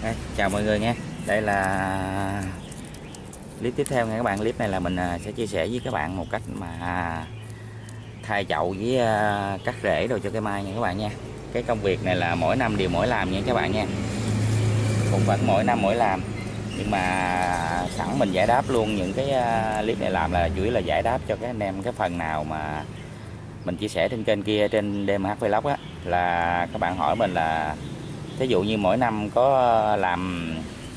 Đây, chào mọi người nha. Đây là clip tiếp theo nha các bạn. Clip này là mình sẽ chia sẻ với các bạn một cách mà thay chậu với cắt rễ đồ cho cây mai nha các bạn nha. Cái công việc này là mỗi năm đều mỗi làm nha các bạn nha. Cũng vẫn mỗi năm mỗi làm. Nhưng mà sẵn mình giải đáp luôn những cái clip này làm là chủ yếu là giải đáp cho các anh em cái phần nào mà mình chia sẻ trên kênh kia, trên DMH Vlog á, là các bạn hỏi mình là thí dụ như mỗi năm có làm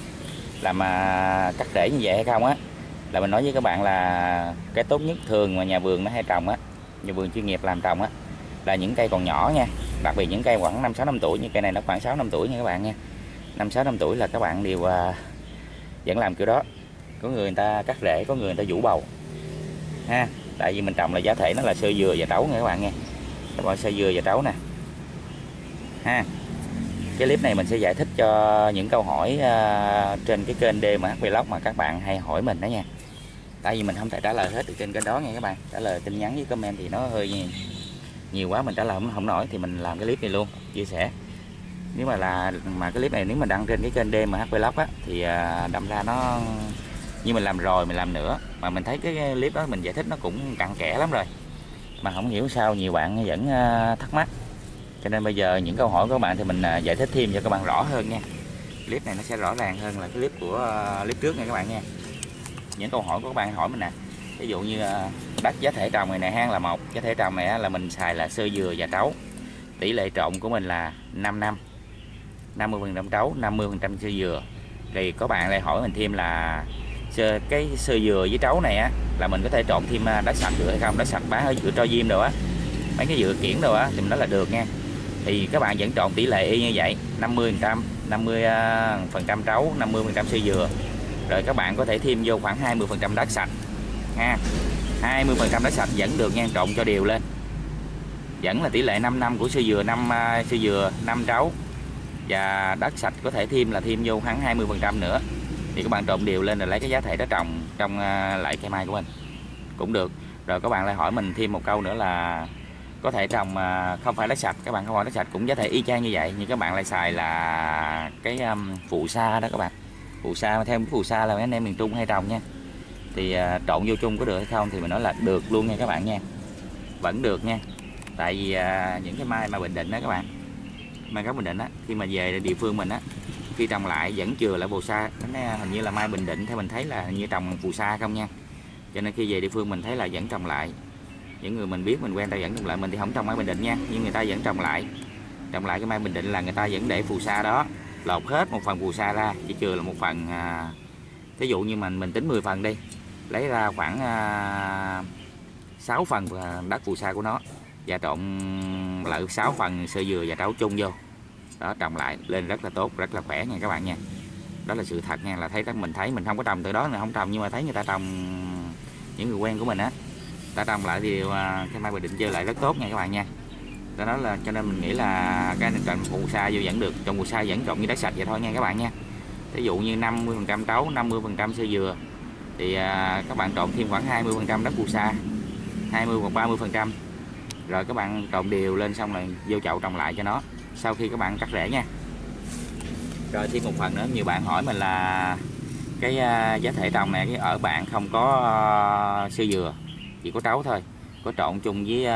cắt rễ như vậy hay không á, là mình nói với các bạn là cái tốt nhất thường mà nhà vườn nó hay trồng á, nhà vườn chuyên nghiệp làm trồng á, là những cây còn nhỏ nha, đặc biệt những cây khoảng 5-6 năm tuổi, như cây này nó khoảng 6 năm tuổi nha các bạn nha. 5-6 năm tuổi là các bạn đều vẫn làm kiểu đó. Có người ta cắt rễ, có người ta vũ bầu ha. Tại vì mình trồng là giá thể nó là sơ dừa và trấu nha các bạn nha. Các bạn sơ dừa và trấu nè ha. Cái clip này mình sẽ giải thích cho những câu hỏi trên cái kênh DMH Vlog mà các bạn hay hỏi mình đó nha. Tại vì mình không thể trả lời hết được trên kênh đó nha các bạn. Trả lời tin nhắn với comment thì nó hơi nhiều quá, mình trả lời không nổi, thì mình làm cái clip này luôn chia sẻ. Nếu mà cái clip này nếu mà đăng trên cái kênh DMH Vlog á, thì đâm ra nó như mình làm rồi mình làm nữa, mà mình thấy cái clip đó mình giải thích nó cũng cặn kẽ lắm rồi, mà không hiểu sao nhiều bạn vẫn thắc mắc. Cho nên bây giờ những câu hỏi của các bạn thì mình giải thích thêm cho các bạn rõ hơn nha. Clip này nó sẽ rõ ràng hơn là cái clip của clip trước nha các bạn nha. Những câu hỏi của các bạn hỏi mình nè, ví dụ như đất giá thể trồng này nè hang là một, giá thể trồng này là mình xài là sơ dừa và trấu, tỷ lệ trộn của mình là 5-5, 50% trấu 50% sơ dừa. Thì có bạn lại hỏi mình thêm là cái sơ dừa với trấu này á là mình có thể trộn thêm đất sạch được hay không, đất sạch bán ở giữa tro diêm đồ á, mấy cái dừa kiển đồ á, thì mình nói là được nha. Thì các bạn vẫn trộn tỷ lệ y như vậy, 50%, 50% trấu, 50% sơ dừa. Rồi các bạn có thể thêm vô khoảng 20% đất sạch ha. 20% đất sạch vẫn được nha, trộn cho đều lên. Vẫn là tỷ lệ 5-5 của sơ dừa, 5 sơ dừa, 5 trấu. Và đất sạch có thể thêm vô khoảng 20% nữa. Thì các bạn trộn đều lên rồi lấy cái giá thể đó trồng trong lại cây mai của mình cũng được. Rồi các bạn lại hỏi mình thêm một câu nữa là có thể trồng không phải đất sạch, các bạn không hỏi đất sạch cũng giá thể y chang như vậy, nhưng các bạn lại xài là cái phù sa đó các bạn. Phù sa, theo phù sa là mấy anh em miền Trung hay trồng nha. Thì trộn vô chung có được hay không thì mình nói là được luôn nha các bạn nha, vẫn được nha. Tại vì những cái mai mà Bình Định đó các bạn, mai gốc Bình Định á, khi mà về địa phương mình á, khi trồng lại vẫn chừa lại phù sa. Hình như là mai Bình Định theo mình thấy là hình như trồng phù sa không nha. Cho nên khi về địa phương mình thấy là vẫn trồng lại, những người mình biết mình quen ta vẫn trồng lại. Mình thì không trồng mai Bình Định nha, nhưng người ta vẫn trồng lại cái mai Bình Định là người ta vẫn để phù sa đó, lột hết một phần phù sa ra, chỉ chừa là một phần. Thí dụ như mình tính 10 phần đi, lấy ra khoảng 6 phần đất phù sa của nó và trộn lại 6 phần sơ dừa và trấu chung vô đó, trồng lại lên rất là tốt, rất là khỏe nha các bạn nha. Đó là sự thật nha, là mình không có trồng từ đó là không trồng, nhưng mà thấy người ta trồng, những người quen của mình á, ta trồng lại thì cái mai Bình Định chơi lại rất tốt nha các bạn nha. Đó là cho nên mình nghĩ là cái trồng phù sa vô vẫn được, trồng phù sa vẫn trộn như đất sạch vậy thôi nha các bạn nha. Ví dụ như 50% trấu, 50% sơ dừa thì các bạn trộn thêm khoảng 20% đất phù sa, 20 hoặc 30%, rồi các bạn trộn đều lên xong rồi vô chậu trồng lại cho nó sau khi các bạn cắt rễ nha. Rồi thêm một phần nữa, nhiều bạn hỏi mình là cái giá thể trồng này cái ở bạn không có sơ dừa, chỉ có trấu thôi, có trộn chung với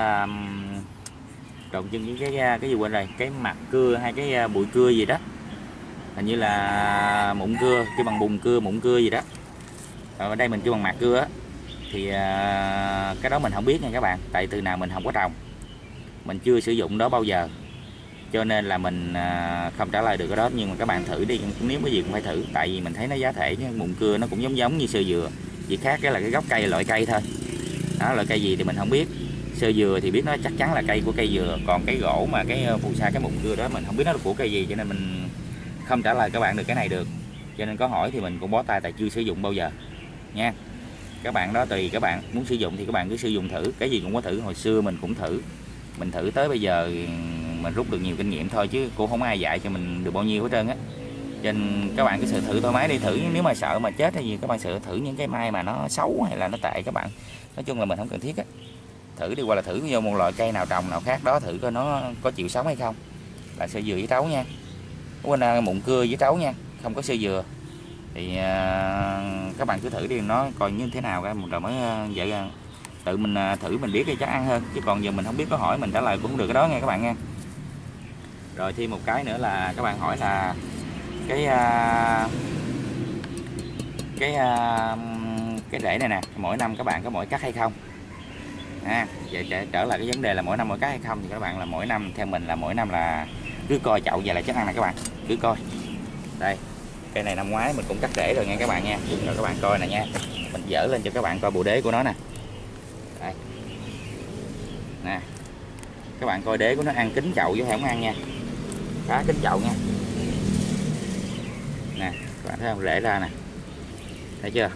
cái gì quên rồi, cái mặt cưa hay cái bụi cưa gì đó, hình như là mụn cưa, kêu bằng bùn cưa, mụn cưa gì đó. Ở đây mình kêu bằng mặt cưa á. Thì cái đó mình không biết nha các bạn, tại từ nào mình không có trồng, mình chưa sử dụng đó bao giờ, cho nên là mình không trả lời được cái đó. Nhưng mà các bạn thử đi, nếu cái gì cũng phải thử, tại vì mình thấy nó giá thể mụn cưa nó cũng giống như sơ dừa, chỉ khác cái là cái gốc cây, loại cây thôi đó. Loại cây gì thì mình không biết, sơ dừa thì biết nó chắc chắn là cây của cây dừa, còn cái gỗ mà cái phù sa, cái mụn cưa đó mình không biết nó là của cây gì, cho nên mình không trả lời các bạn được cái này được. Cho nên có hỏi thì mình cũng bó tay, tại chưa sử dụng bao giờ nha. Các bạn đó tùy các bạn muốn sử dụng thì các bạn cứ sử dụng thử, cái gì cũng có thử. Hồi xưa mình cũng thử, mình thử tới bây giờ mình rút được nhiều kinh nghiệm thôi, chứ cũng không ai dạy cho mình được bao nhiêu hết trơn á. Cho nên các bạn cứ thử thoải mái đi, thử. Nếu mà sợ mà chết hay gì, các bạn sợ thử những cái mai mà nó xấu hay là nó tệ, các bạn nói chung là mình không cần thiết á. Thử đi, qua là thử vô một loại cây nào trồng nào khác đó, thử coi nó có chịu sống hay không. Là sơ dừa với trấu nha, quên mụn cưa với trấu nha. không có sơ dừa thì các bạn cứ thử đi nó coi như thế nào rồi mới vậy tự mình thử mình biết thì chắc ăn hơn, chứ còn giờ mình không biết, có hỏi mình trả lời cũng không được cái đó nghe các bạn nha. Rồi thêm một cái nữa là các bạn hỏi là cái rễ này nè, mỗi năm các bạn có mỗi cắt hay không? Vậy trở lại cái vấn đề là mỗi năm mỗi cắt hay không thì các bạn là mỗi năm, theo mình là mỗi năm là cứ coi chậu về là chắc ăn nè các bạn, cứ coi. Đây, cây này năm ngoái mình cũng cắt rễ rồi nha các bạn nha. Rồi các bạn coi nè nha. Mình dỡ lên cho các bạn coi bộ đế của nó nè. Đây. Nè. Các bạn coi đế của nó ăn kính chậu chứ không ăn nha. Phá kính chậu nha. Nè, các bạn thấy không, rễ ra nè. Thấy chưa?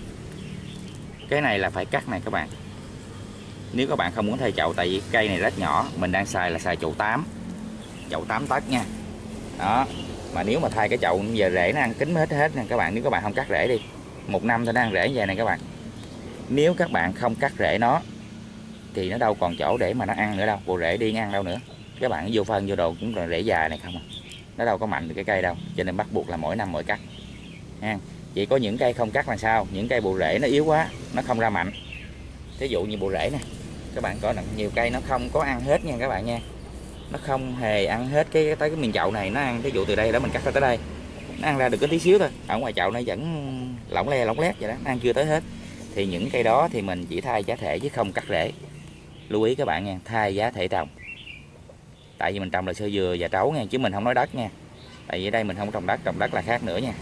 Cái này là phải cắt này các bạn. Nếu các bạn không muốn thay chậu, tại vì cây này rất nhỏ, mình đang xài là xài chậu 8. Chậu 8 tấc nha. Đó. Mà nếu mà thay cái chậu giờ rễ nó ăn kính hết nè các bạn, nếu các bạn không cắt rễ đi. 1 năm thôi nó ăn rễ như vậy này các bạn. Nếu các bạn không cắt rễ nó thì nó đâu còn chỗ để mà nó ăn nữa đâu, bộ rễ đi ăn đâu nữa. Các bạn vô phân vô đồ cũng là rễ già này không à. Nó đâu có mạnh được cái cây đâu, cho nên bắt buộc là mỗi năm mỗi cắt. Ha. Chỉ có những cây không cắt là sao? Những cây bộ rễ nó yếu quá, nó không ra mạnh. Ví dụ như bộ rễ nè. Các bạn coi nhiều cây nó không có ăn hết nha các bạn nha. Nó không hề ăn hết tới cái miền chậu này, nó ăn ví dụ từ đây đó mình cắt ra tới đây. Nó ăn ra được có tí xíu thôi. Ở ngoài chậu nó vẫn lỏng lét vậy đó, nó ăn chưa tới hết. Thì những cây đó thì mình chỉ thay giá thể chứ không cắt rễ. Lưu ý các bạn nha, thay giá thể trồng. Tại vì mình trồng là sơ dừa và trấu nha, chứ mình không nói đất nha. Tại vì ở đây mình không trồng đất là khác nữa nha.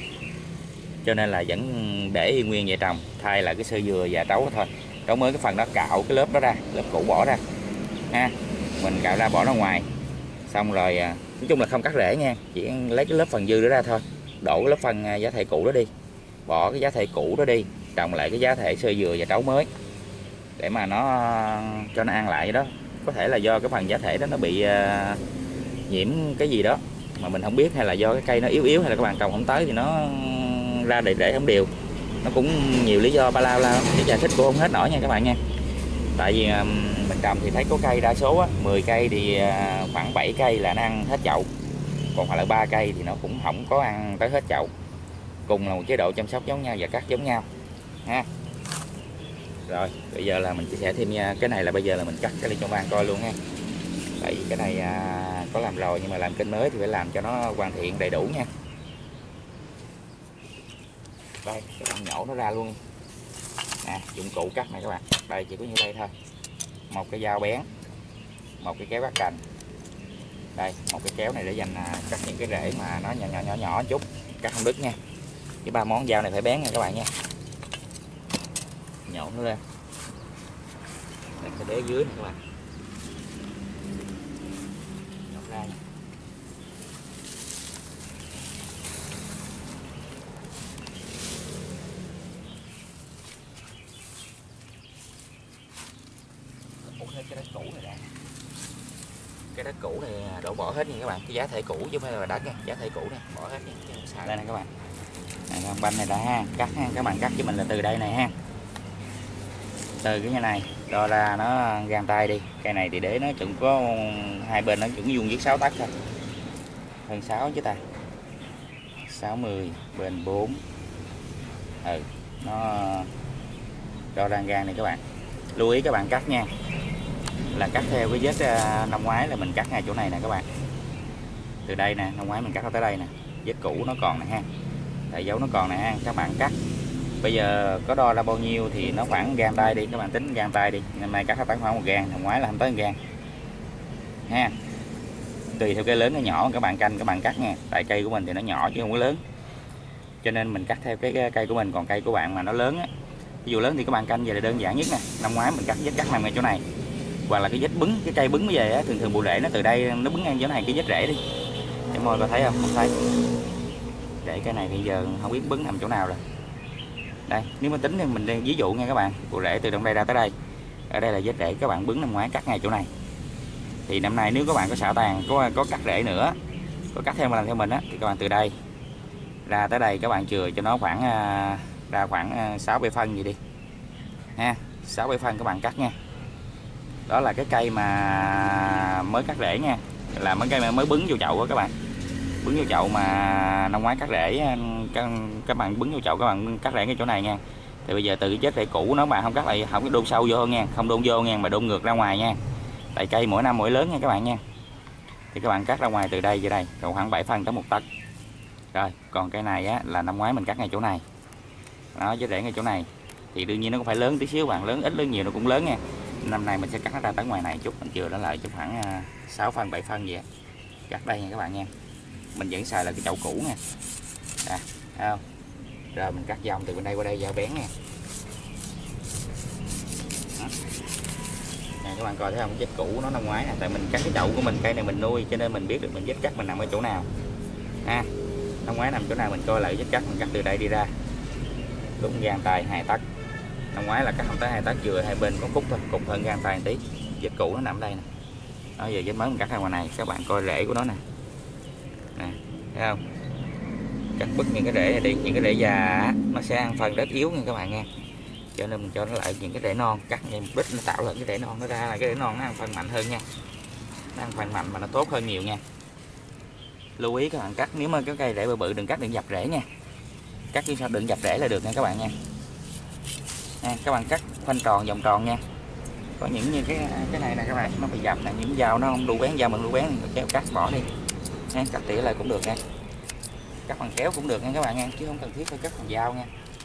Cho nên là vẫn để y nguyên vậy trồng, thay là cái sơ dừa và trấu thôi. Trấu mới cái phần đó cạo cái lớp đó ra, lớp cũ bỏ ra. Ha. Mình cạo ra bỏ ra ngoài. Xong rồi nói chung là không cắt rễ nha, chỉ lấy cái lớp phần dư đó ra thôi. Đổ cái lớp phần giá thể cũ đó đi. Bỏ cái giá thể cũ đó đi, trồng lại cái giá thể sơ dừa và trấu mới. Để mà nó cho nó ăn lại đó. Có thể là do cái phần giá thể đó nó bị nhiễm cái gì đó mà mình không biết, hay là do cái cây nó yếu hay là các bạn trồng không tới thì nó ra rễ không đều. Nó cũng nhiều lý do ba lao để giải thích cũng không hết nổi nha các bạn nha. Tại vì mình trồng thì thấy có cây đa số á, 10 cây thì khoảng 7 cây là nó ăn hết chậu. Còn hoặc là 3 cây thì nó cũng không có ăn tới hết chậu. Cùng là một chế độ chăm sóc giống nhau và cắt giống nhau ha. Rồi bây giờ là mình chia sẻ thêm nha. Cái này là bây giờ là mình cắt cái này cho bạn coi luôn ha. Tại vì cái này có làm rồi, nhưng mà làm kênh mới thì phải làm cho nó hoàn thiện đầy đủ nha. Đây, các bạn nhổ nó ra luôn nè, dụng cụ cắt này các bạn. Đây chỉ có như đây thôi. Một cái dao bén, một cái kéo cắt cành. Đây, một cái kéo này để dành cắt những cái rễ mà nó nhỏ chút, cắt không đứt nha. Cái 3 món dao này phải bén nha các bạn nha. Nhổ nó lên. Đây, cái đế dưới này các bạn. Nhổ ra nha. Cái đất cũ này đã. Cái đất cũ này đổ bỏ hết nha các bạn, cái giá thể cũ chứ không phải là đất nha, giá thể cũ này bỏ hết nha, xài đây nè các bạn. Này con banh này đã ha, cắt ha, các bạn cắt cho mình là từ đây này ha. Từ cái này đo ra nó gang tay đi. Cây này thì để nó chừng có hai bên nó chừng vuông với 6 tấc thôi. Hơn 6 chứ ta. 60 bên 4. Nó đo ra gang này các bạn. Lưu ý các bạn cắt nha. Là cắt theo cái vết năm ngoái là mình cắt ngay chỗ này nè các bạn. Từ đây nè, năm ngoái mình cắt tới đây nè. Vết cũ nó còn nè ha. Tại dấu nó còn nè ha, các bạn cắt. Bây giờ có đo ra bao nhiêu thì nó khoảng gang tay đi, các bạn tính gang tay đi. Năm nay cắt tới khoảng 1 gang, năm ngoái là không tới 1 gang. Ha. Tùy theo cây lớn cái nhỏ các bạn canh các bạn cắt nha. Tại cây của mình thì nó nhỏ chứ không có lớn. Cho nên mình cắt theo cái cây của mình, còn cây của bạn mà nó lớn á. Ví dụ lớn thì các bạn canh về là đơn giản nhất nè. Năm ngoái mình cắt vết cắt nằm ngay chỗ này. Hoặc là cái vết bứng, cái cây bứng như vậy á, thường bộ rễ nó từ đây nó bứng ngang chỗ này cái vết rễ đi. Em môi có thấy không? Không thấy. Rễ cây này bây giờ không biết bứng nằm chỗ nào rồi. Đây, nếu mà tính thì mình ví dụ nha các bạn, bộ rễ từ trong đây ra tới đây. Ở đây là vết rễ các bạn bứng năm ngoái cắt ngay chỗ này. Thì năm nay nếu các bạn có xạo tàn, có cắt rễ nữa, có cắt theo mà làm theo mình á, thì các bạn từ đây ra tới đây các bạn chừa cho nó khoảng ra khoảng 6-7 phân gì đi. Ha, 6-7 phân các bạn cắt nha. Đó là cái cây mà mới cắt rễ nha, là mấy cây mới bứng vô chậu á các bạn. bứng vô chậu mà năm ngoái cắt rễ, các bạn bứng vô chậu các bạn cắt rễ cái chỗ này nha. Thì bây giờ từ cái chết rễ cũ nó bạn không cắt lại, không có đôn sâu vô nha, không đôn vô nha, mà đôn ngược ra ngoài nha. Tại cây mỗi năm mỗi lớn nha các bạn nha. Thì các bạn cắt ra ngoài từ đây về đây, còn khoảng 7 phân tới 1 tấc. Rồi, còn cái này á là năm ngoái mình cắt ngay chỗ này. Đó, chết rễ ngay chỗ này. Thì đương nhiên nó cũng phải lớn tí xíu bạn, lớn ít lớn nhiều nó cũng lớn nha. Năm nay mình sẽ cắt nó ra tới ngoài này chút, mình chừa nó lại chút khoảng 6 phân 7 phân vậy. Cắt đây nha các bạn nha. Mình vẫn xài là cái chậu cũ nha. À, thấy không? Rồi mình cắt vòng từ bên đây qua đây dao bén nha. Nè các bạn coi thấy không, cái vết cũ nó năm ngoái nè, tại mình cắt cái chậu của mình, cây này mình nuôi cho nên mình biết được mình vết cắt mình nằm ở chỗ nào. Ha. Năm ngoái nằm chỗ nào mình coi lại vết cắt, mình cắt từ đây đi ra. Đúng gang tay 2 tấc. Năm ngoái là cắt không tới 2 tấc, chừa hai bên có khúc thôi, cục hơn gang tay một tí. Vết cũ nó nằm đây nè. Đó, giờ vết mới mình cắt ra ngoài này, các bạn coi rễ của nó nè. Nè, thấy không? Cắt bứt những cái rễ này đi, những cái rễ già nó sẽ ăn phần đất yếu nha các bạn nha. Cho nên mình cho nó lại những cái rễ non, cắt ngay mục đích nó tạo lên cái rễ non, nó ra là cái rễ non nó ăn phần mạnh hơn nha. Nó ăn phần mạnh mà nó tốt hơn nhiều nha. Lưu ý các bạn cắt, nếu mà cái cây rễ bự bự đừng cắt, đừng dập rễ nha. Cắt chứ sao đừng dập rễ là được nha các bạn nha. Các bạn cắt khoanh tròn vòng tròn nha. Có những như cái này nè các bạn, nó bị dập là những dao nó không đủ bén, dao mình đủ bén kéo cắt bỏ đi. Cắt tỉa lại cũng được nha. Cắt bằng kéo cũng được nha các bạn nha, chứ không cần thiết phải cắt bằng dao nha.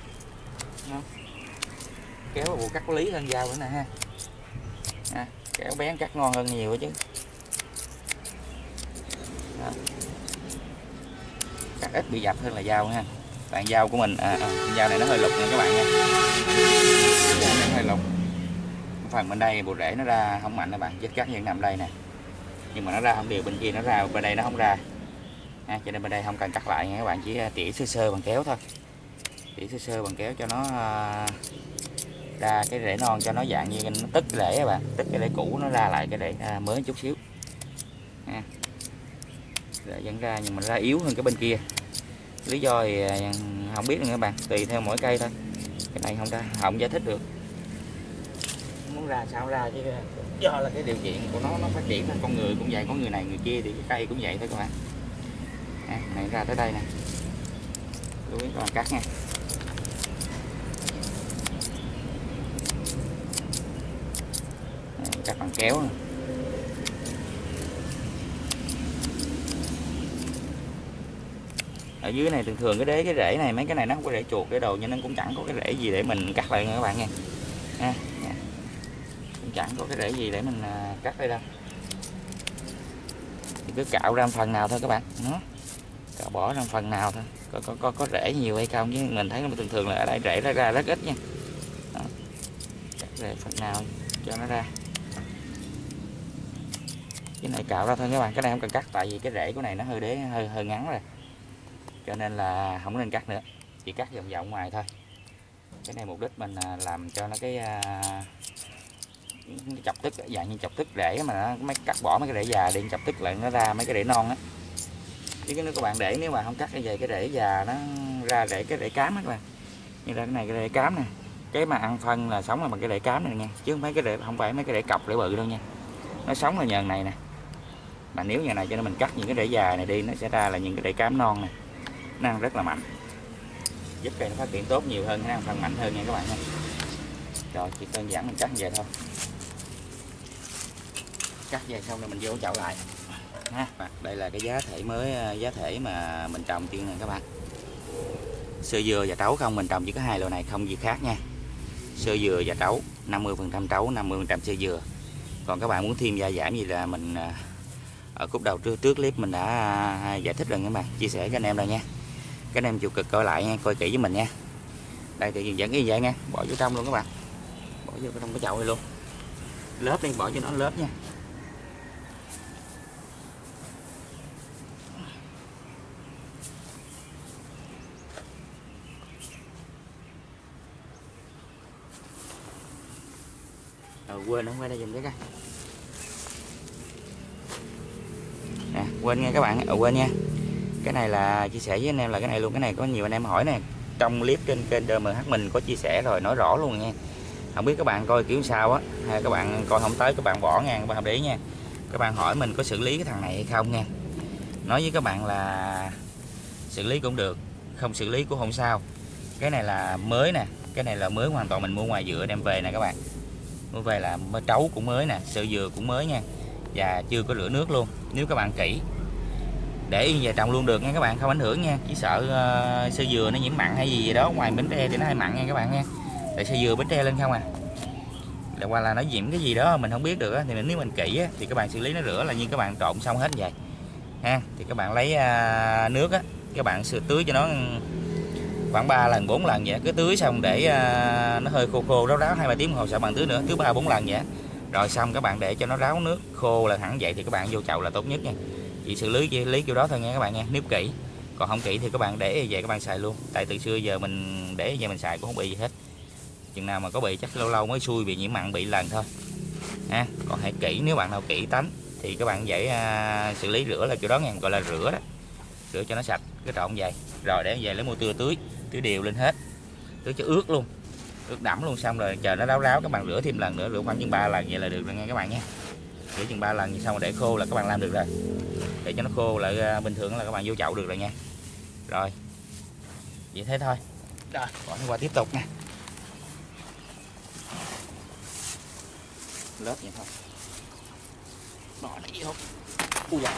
Kéo là bộ cắt có lý hơn dao nữa nè ha. Kéo bén cắt ngon hơn nhiều chứ. Đó. Cắt ít bị dập hơn là dao ha. Tại dao của mình dao này nó hơi lục nha các bạn nha. Dao này hơi lục. Phần bên đây bộ rễ nó ra không mạnh các bạn, vết cắt vẫn nằm đây nè. Nhưng mà nó ra không đều, bên kia nó ra, bên đây nó không ra. Cho nên bên đây không cần cắt lại nha các bạn, chỉ tỉa sơ sơ bằng kéo thôi. Tỉa sơ sơ bằng kéo cho nó ra cái rễ non, cho nó dạng như nó tức rễ các bạn, tức cái rễ cũ nó ra lại cái rễ mới chút xíu. Rễ vẫn ra nhưng mà ra yếu hơn cái bên kia. Lý do thì không biết nữa các bạn, tùy theo mỗi cây thôi. Cái này không ra, không giải thích được. Muốn ra sao ra chứ, do là cái điều kiện của nó phát triển thôi. Con người cũng vậy, có người này người kia thì cái cây cũng vậy thôi các bạn. Này ra tới đây nè, lưu ý các bạn cắt nha. Cắt bằng kéo nè. Ở dưới này thường thường cái rễ này, mấy cái này nó không có rễ chuột, rễ đồ, nhưng nó cũng chẳng có cái rễ gì để mình cắt lại nha các bạn nha. Cũng chẳng có cái rễ gì để mình cắt đây đâu. Thì cứ cạo ra phần nào thôi các bạn. Nó cạo bỏ ra phần nào thôi. Có rễ nhiều hay không, chứ mình thấy thường thường là ở đây rễ nó ra rất ít nha. Đó. Cắt rễ phần nào cho nó ra. Cái này cạo ra thôi các bạn, cái này không cần cắt, tại vì cái rễ của này nó hơi ngắn rồi, cho nên là không nên cắt nữa, chỉ cắt vòng vòng ngoài thôi. Cái này mục đích mình làm cho nó cái chọc tức, dạng như chọc tức rễ mà nó cắt bỏ mấy cái rễ già đi, chọc tức lại nó ra mấy cái rễ non á. Chứ nếu các bạn để, nếu mà không cắt cái về cái rễ già nó ra cái rễ cám á các bạn. Như là cái này cái rễ cám nè, cái mà ăn phân là sống là bằng cái rễ cám này nha, chứ không phải mấy cái rễ cọc rễ bự đâu nha. Nó sống là nhờ này nè. Mà nếu như này cho nên mình cắt những cái rễ già này đi, nó sẽ ra là những cái rễ cám non này, nó ăn rất là mạnh, giúp cây nó phát triển tốt nhiều hơn, nó ăn phân mạnh hơn nha các bạn nha. Rồi chỉ đơn giản mình cắt về thôi, cắt về xong rồi mình vô chậu lại ha. Đây là cái giá thể mới, giá thể mà mình trồng tiên này các bạn. Sơ dừa và trấu không, mình trồng chỉ có 2 loại này không gì khác nha. Sơ dừa và trấu, 50% trấu, 50% sơ dừa. Còn các bạn muốn thêm gia giảm gì là mình ở khúc đầu trước clip mình đã giải thích rồi các bạn, chia sẻ cho anh em rồi nha. Các anh em chịu cực coi lại nha, coi kỹ với mình nha. Đây thì vẫn như vậy nha, bỏ vô trong luôn các bạn, bỏ vô trong cái chậu này luôn, lớp đi, bỏ cho nó lớp nha. Quên không, quay đây dùm cái nè, quên nha các bạn, quên nha. Cái này là chia sẻ với anh em là cái này luôn, cái này có nhiều anh em hỏi nè, trong clip trên kênh DMH mình có chia sẻ rồi, nói rõ luôn nha. Không biết các bạn coi kiểu sao á, hay các bạn coi không tới các bạn bỏ nha, các bạn để ý nha. Các bạn hỏi mình có xử lý cái thằng này hay không nha. nói với các bạn là xử lý cũng được, không xử lý cũng không sao. Cái này là mới nè, cái này là mới hoàn toàn, mình mua ngoài dựa đem về nè các bạn. Mua về là trấu cũng mới nè, sơ dừa cũng mới nha, và chưa có rửa nước luôn. Nếu các bạn kỹ để yên về trồng luôn được nha các bạn, không ảnh hưởng nha. Chỉ sợ sơ dừa nó nhiễm mặn hay gì đó, ngoài Bến Tre thì nó hay mặn nha các bạn nha. Tại sơ dừa Bến Tre lên không à, hoặc là nó nhiễm cái gì đó mình không biết được á, thì nếu mình kỹ á, thì các bạn xử lý nó rửa là như các bạn trộn xong hết vậy ha. Thì các bạn lấy nước á, các bạn tưới cho nó khoảng 3 lần 4 lần vậy, cứ tưới xong để nó hơi khô khô ráo ráo 2-3 tiếng đồng hồ sợ bạn tưới nữa, tưới 3-4 lần vậy. Rồi xong các bạn để cho nó ráo nước khô là hẳn vậy thì các bạn vô chậu là tốt nhất nha. Chỉ xử lý kiểu đó thôi nha các bạn nha, nếu kỹ. Còn không kỹ thì các bạn để về các bạn xài luôn. Tại từ xưa giờ mình để về mình xài cũng không bị gì hết. Chừng nào mà có bị chắc lâu lâu mới xui bị nhiễm mặn bị lần thôi ha. Còn hãy kỹ, nếu bạn nào kỹ tánh thì các bạn dễ xử lý rửa là kiểu đó nha, gọi là rửa đó. Rửa cho nó sạch cái trộn vậy. Rồi để về lấy mua tưới đều lên hết, tưới cho ướt luôn, ướt đẫm luôn. Xong rồi chờ nó ráo ráo các bạn rửa thêm lần nữa, rửa khoảng chừng 3 lần vậy là được rồi nha các bạn nha. Rửa chừng 3 lần xong rồi để khô là các bạn làm được rồi. Để cho nó khô lại bình thường là các bạn vô chậu được rồi nha. Rồi vậy thế thôi. Rồi bỏ nó qua tiếp tục nha. Lớp vậy thôi, bỏ nó vô. Ui dạ.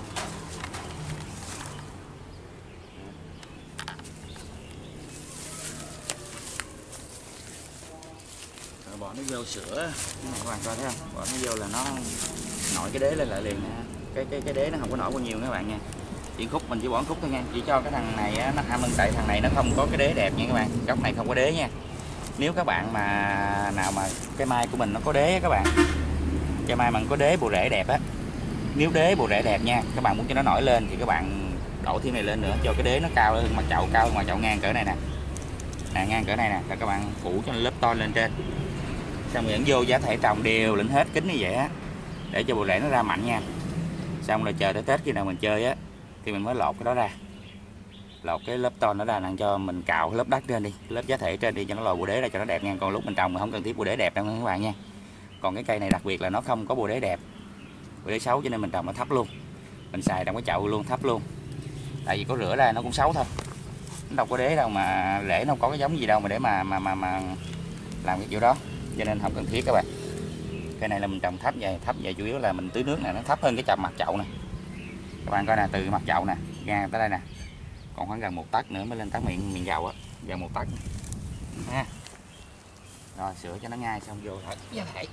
Rồi bỏ nó vô sữa các bạn coi thấy không, bỏ nó vô là nó nổi cái đế lên lại liền nè. Cái đế nó không có nổi bao nhiêu các bạn nha. Chỉ khúc mình chỉ bỏ khúc thôi nha, chỉ cho cái thằng này á, nó tại thằng này nó không có cái đế đẹp nha các bạn. Góc này không có đế nha. Nếu các bạn mà nào mà cây mai của mình nó có đế các bạn, cây mai mà có đế bộ rễ đẹp á, nếu đế bộ rễ đẹp nha, các bạn muốn cho nó nổi lên thì các bạn đổ thêm này lên nữa, cho cái đế nó cao hơn mặt chậu, cao hơn mặt chậu ngang cỡ này nè, ngang cỡ này nè, rồi các bạn phủ cho lớp to lên trên, xong rồi vô giá thể trồng đều lên hết kính như vậy á, để cho bộ rễ nó ra mạnh nha. Xong rồi chờ tới Tết khi nào mình chơi á thì mình mới lột cái đó ra, lột cái lớp to nó ra, làm cho mình cạo cái lớp đất trên đi, lớp giá thể trên đi cho nó lòi bộ đế ra cho nó đẹp nha. Còn lúc mình trồng mình không cần thiết bộ đế đẹp đâu các bạn nha. Còn cái cây này đặc biệt là nó không có bộ đế đẹp, bộ đế xấu, cho nên mình trồng nó thấp luôn, mình xài trong cái chậu luôn, thấp luôn. Tại vì có rửa ra nó cũng xấu thôi, nó đâu có đế đâu mà rễ, nó không có cái giống gì đâu mà để mà làm cái kiểu đó, cho nên không cần thiết các bạn. Cái này là mình trồng thấp vậy chủ yếu là mình tưới nước này nó thấp hơn cái mặt chậu nè. Các bạn coi nè, từ mặt chậu nè ra tới đây nè, còn khoảng gần 1 tấc nữa mới lên tới miệng dầu á, gần 1 tấc ha. Rồi sửa cho nó ngay xong vô thôi giá thể.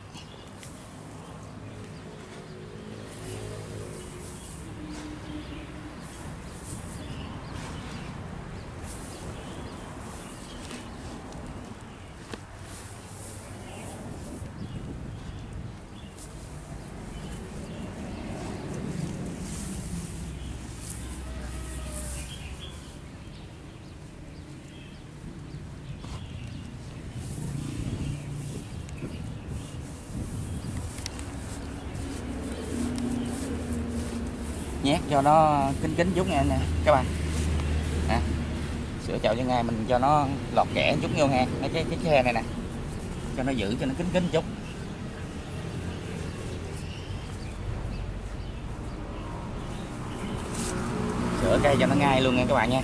Nhét cho nó kín chút nha nè các bạn à, sửa chậu cho ngay mình cho nó lọt kẽ chút vô nha, cái khe này nè cho nó giữ cho nó kín chút, sửa cây cho nó ngay luôn nha các bạn nha.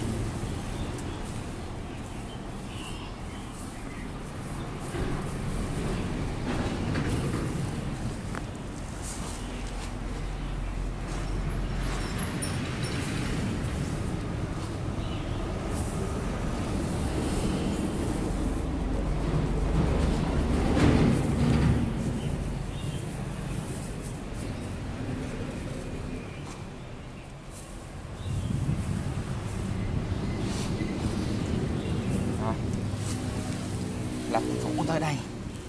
Làm phủ tới đây.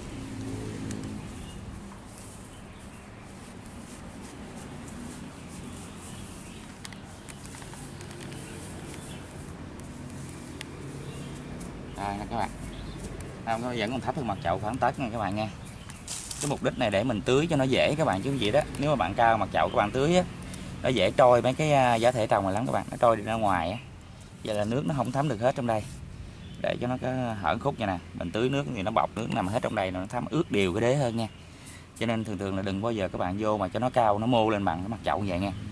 Rồi nè các bạn, không nó vẫn còn thấp hơn mặt chậu khoảng tấc nha các bạn nha. Cái mục đích này để mình tưới cho nó dễ các bạn chứ gì đó. Nếu mà bạn cao mặt chậu các bạn tưới á, nó dễ trôi mấy cái giá thể trồng này lắm các bạn, nó trôi đi ra ngoài á. Vậy là nước nó không thấm được hết trong đây. Để cho nó có hở khúc nha nè, mình tưới nước thì nó bọc nước nằm hết trong đây, nó thấm ướt đều cái đế hơn nha. Cho nên thường là đừng bao giờ các bạn vô mà cho nó cao, nó mô lên bằng cái mặt chậu vậy nha.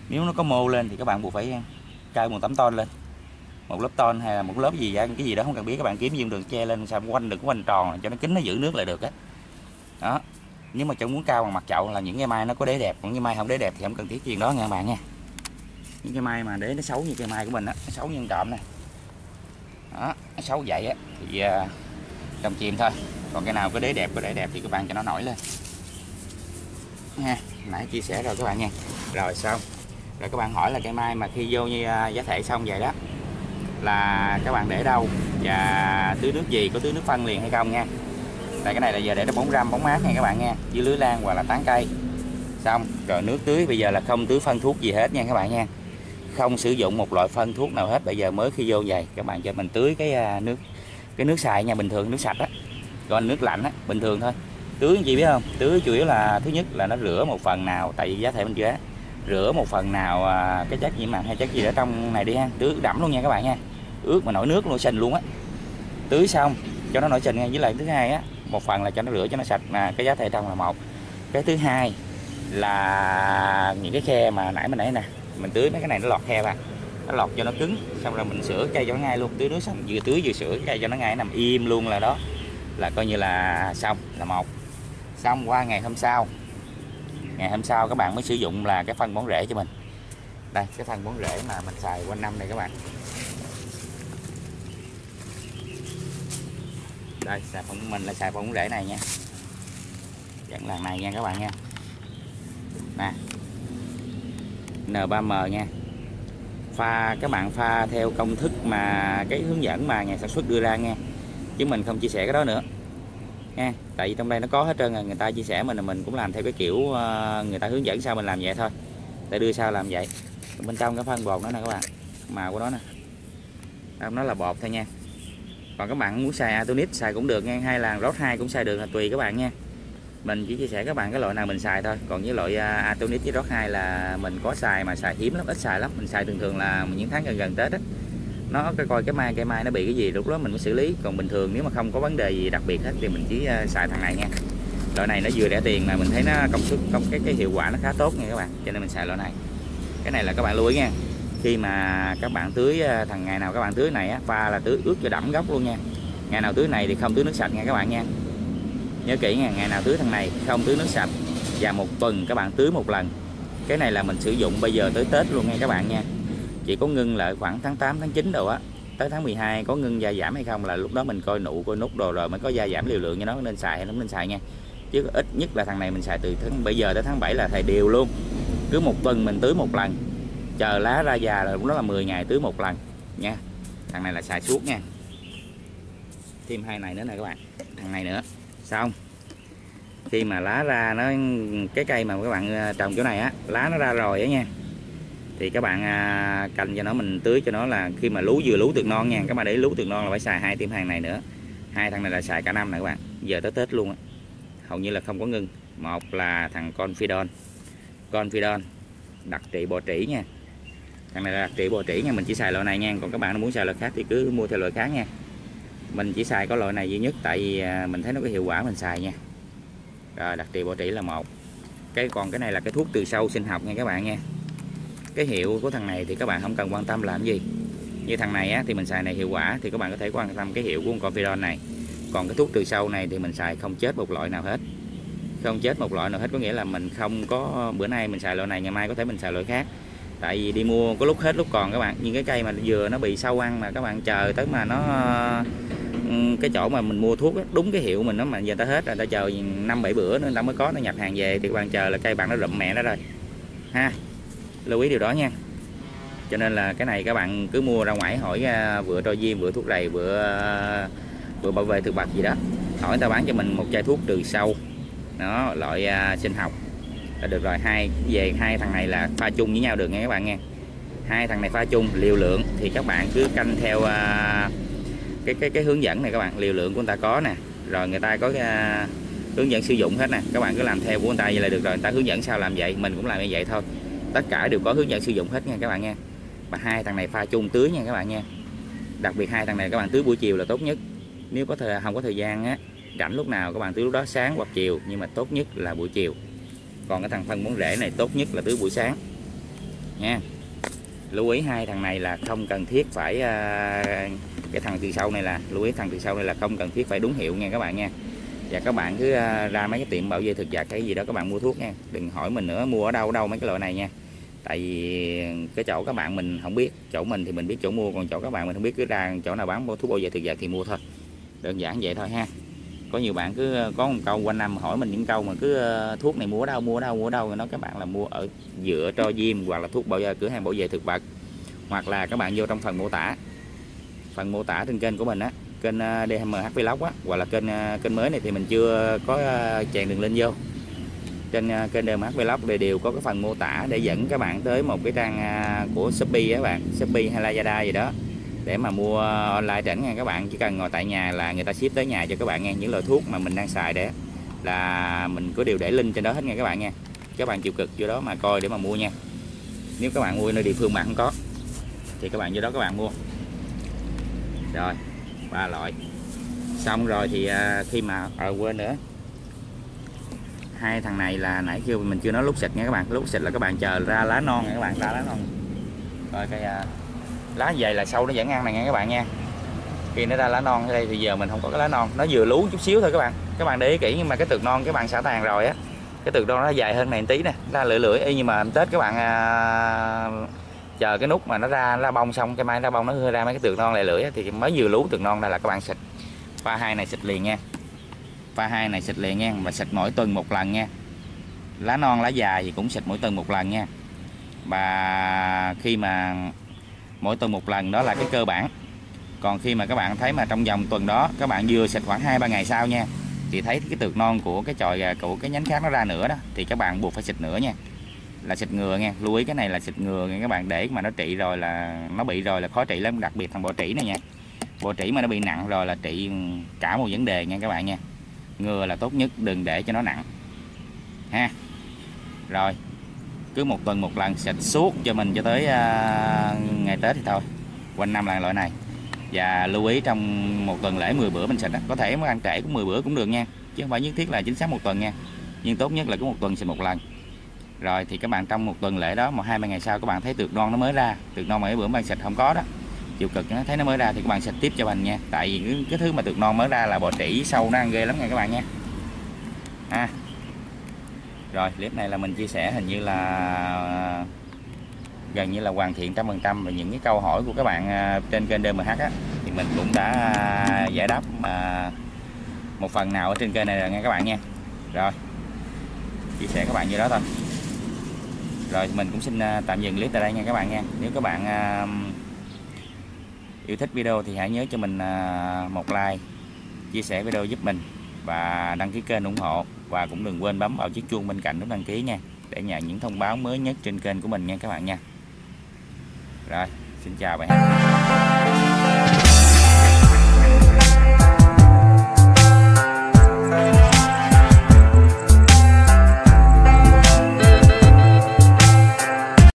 Nếu nó có mô lên thì các bạn buộc phải cài một tấm tôn lên, một lớp tôn hay là một lớp gì cái gì đó không cần biết, các bạn kiếm viên đường che lên sao quanh, đừng có quanh tròn cho nó kín, nó giữ nước lại được á. Đó, nếu mà chẳng muốn cao bằng mặt chậu là những cây mai nó có đế đẹp, còn cây mai không đế đẹp thì không cần thiết chuyện đó nha các bạn nha. Những cây mai mà đế nó xấu như cây mai của mình á, nó xấu như trộm này, đó, nó xấu vậy á thì trồng chìm thôi. Còn cái nào có đế đẹp thì các bạn cho nó nổi lên nha. Nãy chia sẻ rồi các bạn nha. Rồi xong rồi các bạn hỏi là cây mai mà khi vô như giá thể xong vậy đó là các bạn để đâu và tưới nước gì, có tưới nước phân liền hay không nha. Tại cái này là giờ để nó bóng râm bóng mát nha các bạn nha, dưới lưới lan hoặc là tán cây. Xong rồi nước tưới bây giờ là không tưới phân thuốc gì hết nha các bạn nha, không sử dụng một loại phân thuốc nào hết. Bây giờ mới khi vô vậy các bạn cho mình tưới cái nước xài nha, bình thường nước sạch á, còn nước lạnh á bình thường thôi. Tưới gì biết không, tưới chủ yếu là thứ nhất là nó rửa một phần nào, tại vì giá thể bên kia rửa một phần nào cái chất nhiễm mặn hay chất gì ở trong này đi ha, tưới đẫm luôn nha các bạn nha, ướt mà nổi nước luôn, sình luôn á. Tưới xong cho nó nổi sình nha. Với lại thứ hai á, một phần là cho nó rửa cho nó sạch cái giá thể trong là một. Cái thứ hai là những cái khe mà nãy nè, mình tưới mấy cái này nó lọt khe vào, nó lọt cho nó cứng, xong rồi mình sửa cây cho nó ngay luôn. Tưới nước xong vừa tưới vừa sửa cây cho nó ngay, nằm im luôn là đó là coi như là xong là một. Xong qua ngày hôm sau các bạn mới sử dụng là cái phân bón rễ cho mình. Đây cái phân bón rễ mà mình xài quanh năm này các bạn. Đây mình là xài phân bón rễ này nha, dẫn làng này nha các bạn nha. Nè N3M nha, các bạn pha theo công thức mà cái hướng dẫn mà nhà sản xuất đưa ra nha, chứ mình không chia sẻ cái đó nữa nha. Tại vì trong đây nó có hết trơn rồi, người ta chia sẻ mình cũng làm theo cái kiểu người ta hướng dẫn sao mình làm vậy thôi, ta đưa sao làm vậy. Bên trong cái phân bột đó nè các bạn, màu của nó nè, nó là bột thôi nha. Còn các bạn muốn xài Atonix xài cũng được nha, hay là ROS2 cũng xài được, là tùy các bạn nha. Mình chỉ chia sẻ các bạn cái loại nào mình xài thôi. Còn với loại Atonix với ROS2 là mình có xài mà xài hiếm lắm, ít xài lắm. Mình xài thường là những tháng gần Tết á, nó coi cây mai nó bị cái gì lúc đó mình mới xử lý. Còn bình thường nếu mà không có vấn đề gì đặc biệt hết thì mình chỉ xài thằng này nha. Loại này nó vừa rẻ tiền mà mình thấy nó công suất cái hiệu quả nó khá tốt nha các bạn, cho nên mình xài loại này. Cái này là các bạn lưu ý nha, khi mà các bạn tưới ngày nào các bạn tưới này á, pha là tưới ướt cho đẫm gốc luôn nha. Ngày nào tưới này thì không tưới nước sạch nha các bạn nha, nhớ kỹ nha. Ngày nào tưới thằng này không tưới nước sạch, và một tuần các bạn tưới một lần. Cái này là mình sử dụng bây giờ tới Tết luôn nha các bạn nha. Chỉ có ngưng lại khoảng tháng 8 tháng 9 đồ á, tới tháng 12 có ngưng gia giảm hay không là lúc đó mình coi nụ coi nút đồ rồi mới có gia giảm liều lượng cho nó nên xài hay không nên xài nha. Chứ ít nhất là thằng này mình xài từ bây giờ tới tháng 7 là thầy đều luôn, cứ một tuần mình tưới một lần, chờ lá ra già rồi lúc đó là 10 ngày tưới một lần nha. Thằng này là xài suốt nha. Thêm hai này nữa nè các bạn, thằng này nữa. Xong khi mà lá ra nó, cái cây mà các bạn trồng chỗ này á, lá nó ra rồi á nha, thì các bạn canh cho nó, mình tưới cho nó là khi mà vừa lú từ non nha. Các bạn để lú từ non là phải xài thêm hàng này nữa. Hai thằng này là xài cả năm nè các bạn, giờ tới Tết luôn á, hầu như là không có ngưng. Một là thằng Confidon đặc trị bò trĩ nha, thằng này là đặc trị bò trĩ nha, mình chỉ xài loại này nha. Còn các bạn muốn xài loại khác thì cứ mua theo loại khác nha. Mình chỉ xài có loại này duy nhất, tại vì mình thấy nó có hiệu quả mình xài nha. Rồi đặc trị bò trĩ là một. Còn cái này là cái thuốc trừ sâu sinh học nha các bạn nha. Cái hiệu của thằng này thì các bạn không cần quan tâm làm gì. Như thằng này á, thì mình xài này hiệu quả thì các bạn có thể quan tâm cái hiệu của con Confidon này. Còn cái thuốc trừ sâu này thì mình xài không chết một loại nào hết, không chết một loại nào hết, có nghĩa là mình không có bữa nay mình xài loại này, ngày mai có thể mình xài loại khác. Tại vì đi mua có lúc hết lúc còn các bạn. Nhưng cái cây mà dừa nó bị sâu ăn mà các bạn chờ tới mà nó cái chỗ mà mình mua thuốc đó, đúng cái hiệu mình nó mà giờ ta hết rồi, ta chờ 5-7 bữa nữa ta mới có, nó nhập hàng về thì các bạn chờ là cây bạn nó rụm mẹ nó rồi ha, lưu ý điều đó nha. Cho nên là cái này các bạn cứ mua ra ngoài hỏi vừa trôi diêm vừa thuốc đầy vừa bảo vệ thực vật gì đó, hỏi người ta bán cho mình một chai thuốc trừ sâu đó, loại sinh học là được rồi. Hai thằng này là pha chung với nhau được nha các bạn nha. Hai thằng này pha chung liều lượng thì các bạn cứ canh theo cái hướng dẫn này các bạn, liều lượng của người ta có nè, rồi người ta có hướng dẫn sử dụng hết nè, các bạn cứ làm theo của người ta vậy là được rồi. Người ta hướng dẫn sao làm vậy, mình cũng làm như vậy thôi, tất cả đều có hướng dẫn sử dụng hết nha các bạn nha. Và hai thằng này pha chung tưới nha các bạn nha. Đặc biệt hai thằng này các bạn tưới buổi chiều là tốt nhất. Nếu không có thời gian á, rảnh lúc nào các bạn tưới lúc đó, sáng hoặc chiều, nhưng mà tốt nhất là buổi chiều. Còn cái thằng phân bón rễ này tốt nhất là tưới buổi sáng nha. Lưu ý hai thằng này là không cần thiết phải cái thằng từ sau này là lưu ý, thằng từ sau này là không cần thiết phải đúng hiệu nha các bạn nha. Và các bạn cứ ra mấy cái tiệm bảo vệ thực vật cái gì đó các bạn mua thuốc nha, đừng hỏi mình nữa mua ở đâu mấy cái loại này nha. Tại vì cái chỗ các bạn mình không biết, chỗ mình thì mình biết chỗ mua, còn chỗ các bạn mình không biết, cứ ra chỗ nào bán thuốc bảo vệ thực vật thì mua thôi, đơn giản vậy thôi ha. Có nhiều bạn cứ có một câu quanh năm hỏi mình những câu mà cứ thuốc này mua ở đâu, mua ở đâu, mua ở đâu, nói các bạn là mua ở dựa tro diêm hoặc là thuốc bảo vệ, cửa hàng bảo vệ thực vật, hoặc là các bạn vô trong phần mô tả trên kênh của mình á, kênh DMH Vlog á, hoặc là kênh mới này thì mình chưa có chèn đường link vô. Trên kênh DMH Vlog đều có cái phần mô tả để dẫn các bạn tới một cái trang của Shopee á bạn, Shopee hay Lazada gì đó, để mà mua online rảnh nha các bạn. Chỉ cần ngồi tại nhà là người ta ship tới nhà cho các bạn nghe. Những loại thuốc mà mình đang xài để là mình có đều để link trên đó hết nha các bạn nha. Các bạn chịu cực vô đó mà coi để mà mua nha. Nếu các bạn mua nơi địa phương mà không có thì các bạn vô đó các bạn mua. Rồi 3 loại xong rồi thì khi mà quên nữa, hai thằng này là nãy kêu mình chưa nói lúc xịt nha các bạn. Lúc xịt là các bạn chờ ra lá non nha các bạn, ra lá non rồi cái lá dày là sâu nó vẫn ăn này nha các bạn nha. Khi nó ra lá non ở đây thì giờ mình không có cái lá non, nó vừa lú chút xíu thôi các bạn để ý kỹ. Nhưng mà cái tược non các bạn xả tàn rồi á, cái tược non nó dài hơn này một tí nè, ra lưỡi lưỡi y. Nhưng mà Tết các bạn chờ cái nút mà nó ra bông xong, cái mai ra bông nó ra mấy cái tược non lại lưỡi thì mới vừa lú tược non ra là các bạn xịt. Pha 2 này xịt liền nha, pha 2 này xịt liền nha, mà xịt mỗi tuần một lần nha. Lá non lá dài thì cũng xịt mỗi tuần một lần nha. Và khi mà mỗi tuần một lần đó là cái cơ bản. Còn khi mà các bạn thấy mà trong vòng tuần đó các bạn vừa xịt khoảng 2-3 ngày sau nha, thì thấy cái tược non của cái chồi của cái nhánh khác nó ra nữa đó, thì các bạn buộc phải xịt nữa nha, là xịt ngừa nha. Lưu ý cái này là xịt ngừa nha các bạn, để mà nó trị rồi là nó bị rồi là khó trị lắm, đặc biệt thằng bọ trĩ này nha. Bọ trĩ mà nó bị nặng rồi là trị cả một vấn đề nha các bạn nha. Ngừa là tốt nhất, đừng để cho nó nặng ha. Rồi cứ một tuần một lần xịt suốt cho mình cho tới ngày Tết thì thôi, quanh năm là loại này. Và lưu ý trong một tuần lễ 10 bữa mình xịt đó. Có thể ăn trễ cũng 10 bữa cũng được nha, chứ không phải nhất thiết là chính xác một tuần nha, nhưng tốt nhất là cứ một tuần xịt một lần. Rồi thì các bạn trong một tuần lễ đó, 1-2 ngày sau các bạn thấy tược non nó mới ra, tược non mà mấy bữa bạn xịt không có đó, chịu cực nó thấy nó mới ra thì các bạn xịt tiếp cho mình nha. Tại vì cái thứ mà tược non mới ra là bọ trĩ sâu nó ăn ghê lắm nha các bạn nha. Rồi clip này là mình chia sẻ hình như là gần như là hoàn thiện 100% về những cái câu hỏi của các bạn trên kênh DMH á, thì mình cũng đã giải đáp một phần nào ở trên kênh này rồi nha các bạn nha. Rồi chia sẻ các bạn như đó thôi. Rồi mình cũng xin tạm dừng clip tại đây nha các bạn nha. Nếu các bạn yêu thích video thì hãy nhớ cho mình một like, chia sẻ video giúp mình và đăng ký kênh ủng hộ, và cũng đừng quên bấm vào chiếc chuông bên cạnh nút đăng ký nha, để nhận những thông báo mới nhất trên kênh của mình nha các bạn nha. Rồi xin chào và hẹn gặp lại.